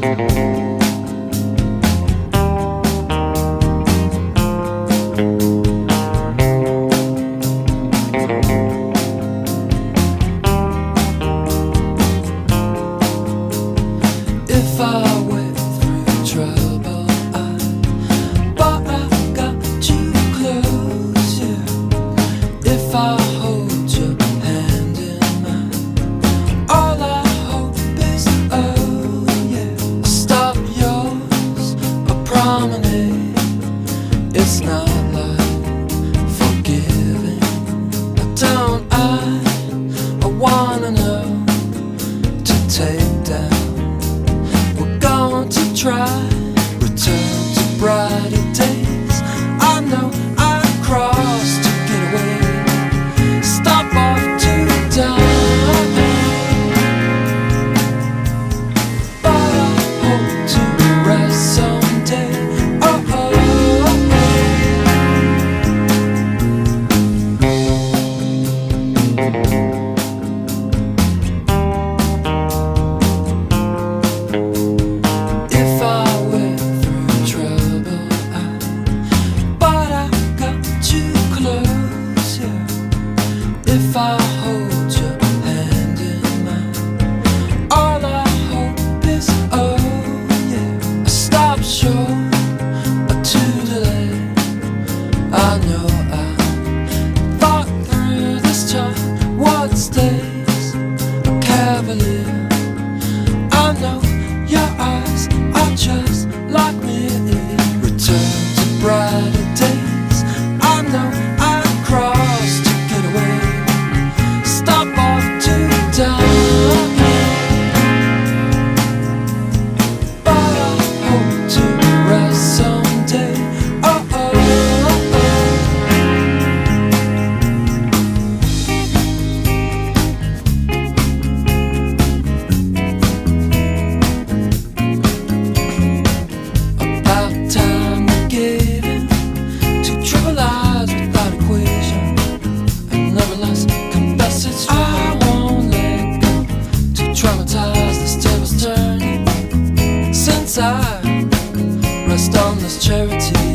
If I went through trouble, but I got too close, yeah. If I hold your hand in mine, all I hope is, oh yeah, stop yours, a promenade. It's not like forgiving. Don't I wanna know to take down. To try, return to brighter days. I know I crossed to get away. Stop off to die, but I hope to rest someday. Oh, oh, if I hold your hand in mine, all I hope is, oh yeah, a stop short, a too delay. I know I thought through this time, what stays a cavalier. I know your eyes are just like me. Return to brighter days. I know I crossed to get away. Traumatized, this table's turning. Since I rest on this charity